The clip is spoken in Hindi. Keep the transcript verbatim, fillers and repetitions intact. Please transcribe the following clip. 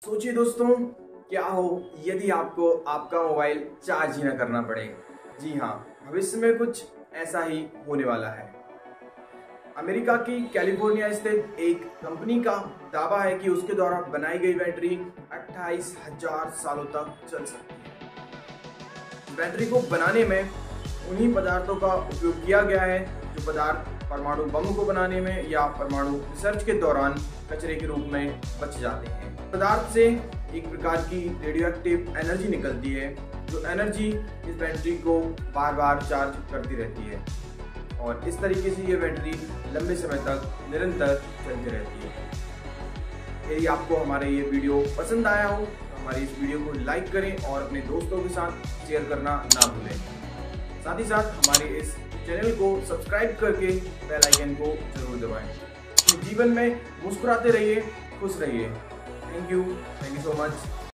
सोचिए दोस्तों, क्या हो यदि आपको आपका मोबाइल चार्ज ही ना करना पड़े। जी हाँ, भविष्य में कुछ ऐसा ही होने वाला है। अमेरिका की कैलिफोर्निया स्थित एक कंपनी का दावा है कि उसके द्वारा बनाई गई बैटरी अट्ठाईस हजार सालों तक चल सकती है। बैटरी को बनाने में उन्हीं पदार्थों का उपयोग किया गया है जो पदार्थ परमाणु बम को बनाने में या परमाणु रिसर्च के दौरान कचरे के रूप में बच जाते हैं। पदार्थ से एक प्रकार की रेडियो एक्टिव एनर्जी निकलती है, जो एनर्जी इस बैटरी को बार बार चार्ज करती रहती है और इस तरीके से ये बैटरी लंबे समय तक निरंतर चलती रहती है। यदि आपको हमारे ये वीडियो पसंद आया हो तो हमारी इस वीडियो को लाइक करें और अपने दोस्तों के साथ शेयर करना ना भूलें। साथ ही साथ हमारे इस चैनल को सब्सक्राइब करके बेल आइकन को जरूर दबाएं। अपने जीवन में मुस्कुराते रहिए, खुश रहिए। Thank you thank you so much.